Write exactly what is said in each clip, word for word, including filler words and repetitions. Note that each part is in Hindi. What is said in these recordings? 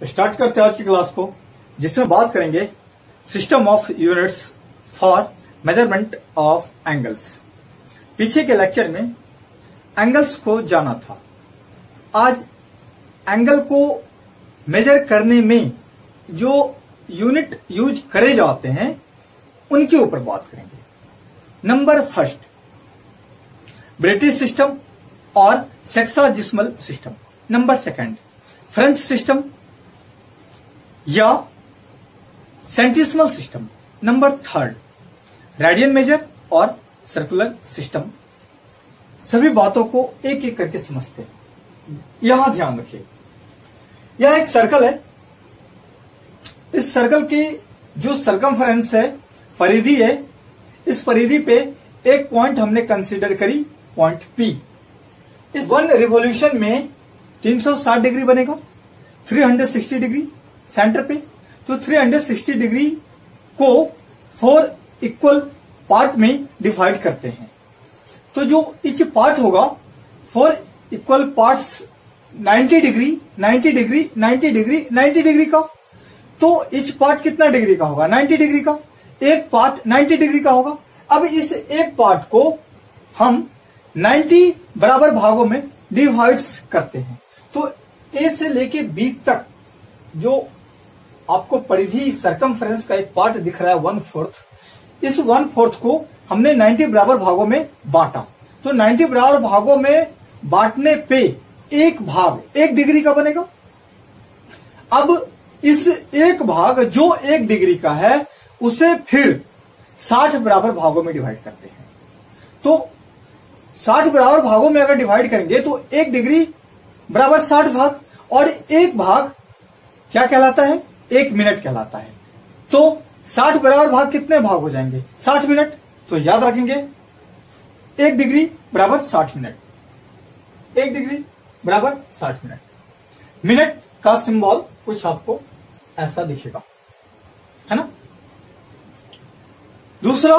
तो स्टार्ट करते हैं आज की क्लास को, जिसमें बात करेंगे system of units for measurement of angles. पीछे के लेक्चर में एंगल्स को जाना था। आज एंगल को मेजर करने में जो यूनिट यूज करे जाते हैं उनके ऊपर बात करेंगे। नंबर फर्स्ट, ब्रिटिश सिस्टम और sexagesimal system. Number second, French system या centesimal system. Number third, radian measure और सर्कुलर सिस्टम। सभी बातों को एक एक करके समझते हैं। यहां ध्यान रखिए, यह एक सर्कल है। इस सर्कल की जो सरकमफेरेंस है, परिधि है, इस परिधि पे एक पॉइंट हमने कंसीडर करी, पॉइंट पी। इस वन रिवॉल्यूशन में तीन सौ साठ डिग्री बनेगा, तीन सौ साठ डिग्री सेंटर पे। तो तीन सौ साठ डिग्री को फोर इक्वल पार्ट में डिवाइड करते हैं। तो जो इच पार्ट होगा, फोर इक्वल पार्ट्स नब्बे डिग्री, नब्बे डिग्री, नब्बे डिग्री, नब्बे डिग्री का। तो इच पार्ट कितना डिग्री का होगा? नब्बे डिग्री का। एक पार्ट नब्बे डिग्री का होगा। अब इस एक पार्ट को हम नब्बे बराबर भागों में डिवाइड्स करते हैं। तो ए से लेके बी तक जो आपको परिधि सरकमफेरेंस का एक पार्ट दिख रहा है, वन फोर्थ, इस वन फोर्थ को हमने नब्बे बराबर भागों में बांटा। तो नब्बे बराबर भागों में बांटने पे एक भाग एक डिग्री का बनेगा। अब इस एक भाग जो एक डिग्री का है उसे फिर साठ बराबर भागों में डिवाइड करते हैं। तो साठ बराबर भागों में अगर डिवाइड करेंगे तो एक डिग्री बराबर साठ भाग, और एक भाग क्या कहलाता है? एक मिनट कहलाता है। तो साठ बराबर भाग कितने भाग हो जाएंगे? साठ मिनट। तो याद रखेंगे, एक डिग्री बराबर साठ मिनट, एक डिग्री बराबर साठ मिनट। मिनट का सिंबल कुछ आपको ऐसा दिखेगा, है ना। दूसरा,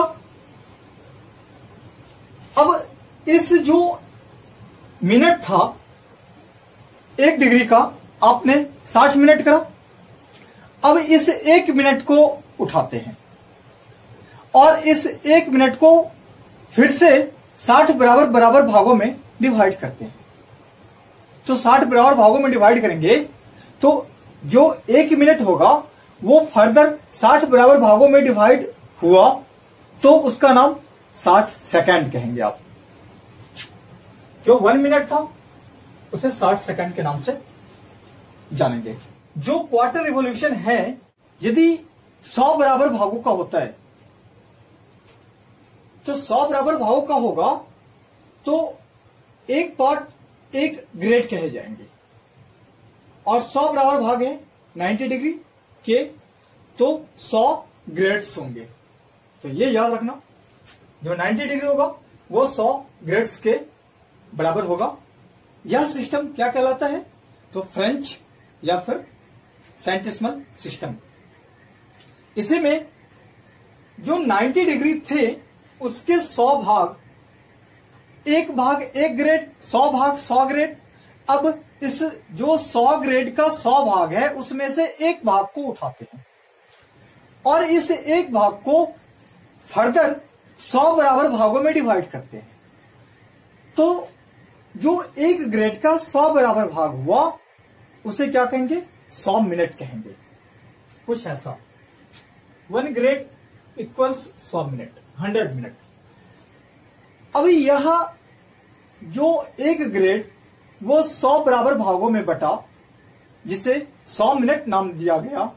अब इस जो मिनट था एक डिग्री का, आपने साठ मिनट करा। अब इस एक मिनट को उठाते हैं और इस एक मिनट को फिर से साठ बराबर बराबर भागों में डिवाइड करते हैं। तो साठ बराबर भागों में डिवाइड करेंगे तो जो एक मिनट होगा वो फर्दर साठ बराबर भागों में डिवाइड हुआ, तो उसका नाम साठ सेकंड कहेंगे आप। जो वन मिनट था उसे साठ सेकंड के नाम से जानेंगे। जो क्वार्टर रिवॉल्यूशन है, यदि सौ बराबर भागों का होता है, तो सौ बराबर भागों का होगा तो एक पार्ट एक ग्रेड कहे जाएंगे, और सौ बराबर भाग है नब्बे डिग्री के, तो सौ ग्रेड्स होंगे। तो ये याद रखना, जो नब्बे डिग्री होगा वो सौ ग्रेड्स के बराबर होगा। यह सिस्टम क्या कहलाता है? तो फ्रेंच या फिर सेंटिसिमल सिस्टम। इसी में जो नब्बे डिग्री थे उसके सौ भाग, एक भाग एक ग्रेड, सौ भाग सौ ग्रेड। अब इस जो सौ ग्रेड का सौ भाग है उसमें से एक भाग को उठाते हैं और इस एक भाग को फर्दर सौ बराबर भागों में डिवाइड करते हैं। तो जो एक ग्रेड का सौ बराबर भाग हुआ उसे क्या कहेंगे? सौ मिनट कहेंगे। कुछ ऐसा, वन ग्रेड इक्वल्स सौ मिनट, हंड्रेड मिनट। अभी यह जो एक ग्रेड वो सौ बराबर भागों में बटा, जिसे सौ मिनट नाम दिया गया।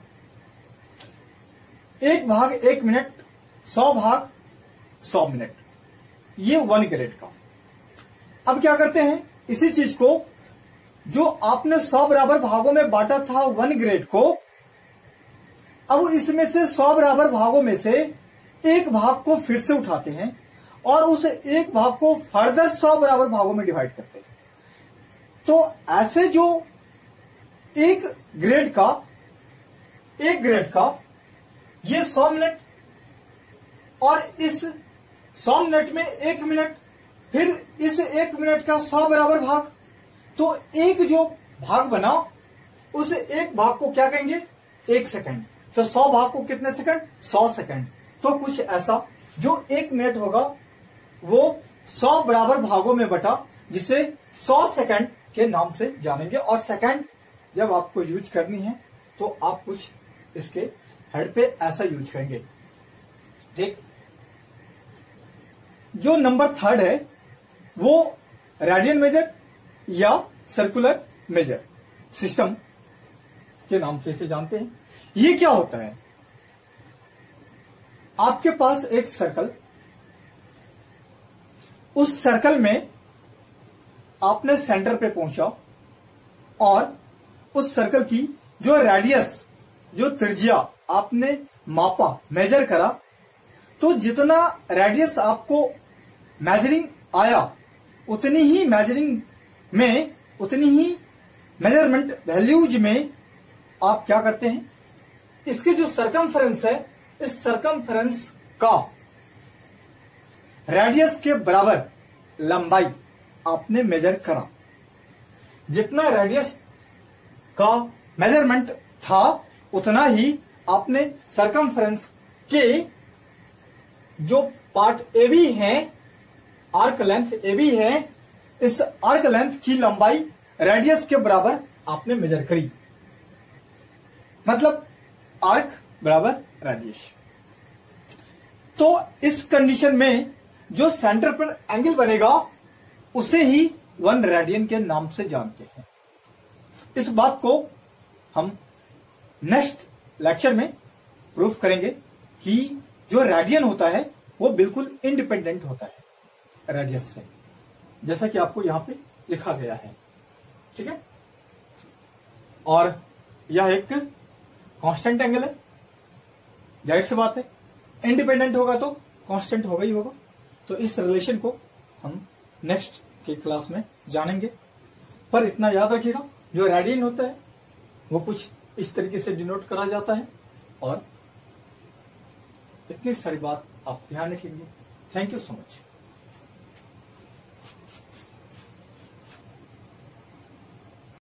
एक भाग एक मिनट, सौ भाग सौ मिनट, ये वन ग्रेड का। अब क्या करते हैं, इसी चीज को जो आपने सौ बराबर भागों में बांटा था वन ग्रेड को, अब इसमें से सौ बराबर भागों में से एक भाग को फिर से उठाते हैं और उस एक भाग को फर्दर सौ बराबर भागों में डिवाइड करते हैं। तो ऐसे जो एक ग्रेड का एक ग्रेड का ये सौ मिनट, और इस सौ मिनट में एक मिनट, फिर इस एक मिनट का सौ बराबर भाग, तो एक जो भाग बना उस एक भाग को क्या कहेंगे, एक सेकंड। तो सौ भाग को कितने सेकंड, सौ सेकंड। तो कुछ ऐसा जो एक मिनट होगा वो सौ बराबर भागों में बटा, जिसे सौ सेकंड के नाम से जानेंगे। और सेकंड जब आपको यूज करनी है तो आप कुछ इसके हेड पे ऐसा यूज करेंगे, ठीक। जो नंबर थर्ड है वो रेडियन मेजर या सर्कुलर मेजर सिस्टम के नाम से इसे जानते हैं। ये क्या होता है, आपके पास एक सर्कल, उस सर्कल में आपने सेंटर पे पहुंचा और उस सर्कल की जो रेडियस, जो त्रिज्या आपने मापा, मेजर करा, तो जितना रेडियस आपको मेजरिंग आया उतनी ही मेजरिंग में, उतनी ही मेजरमेंट वैल्यूज में आप क्या करते हैं, इसके जो सरकमफेरेंस है, इस सरकमफेरेंस का रेडियस के बराबर लंबाई आपने मेजर करा। जितना रेडियस का मेजरमेंट था उतना ही आपने सरकमफेरेंस के जो पार्ट ए बी है, आर्क लेंथ ए बी है, इस आर्क लेंथ की लंबाई रेडियस के बराबर आपने मेजर करी। मतलब आर्क बराबर रेडियस। तो इस कंडीशन में जो सेंटर पर एंगल बनेगा उसे ही वन रेडियन के नाम से जानते हैं। इस बात को हम नेक्स्ट लेक्चर में प्रूफ करेंगे कि जो रेडियन होता है वो बिल्कुल इंडिपेंडेंट होता है रेडियस से, जैसा कि आपको यहां पे लिखा गया है, ठीक है। और यह एक कांस्टेंट एंगल है, जाहिर सी बात है, इंडिपेंडेंट होगा तो कांस्टेंट होगा ही होगा। तो इस रिलेशन को हम नेक्स्ट की क्लास में जानेंगे। पर इतना याद रखिएगा, जो रेडियन होता है वो कुछ इस तरीके से डिनोट करा जाता है। और इतनी सारी बात आप ध्यान रखेंगे। Thank you so much.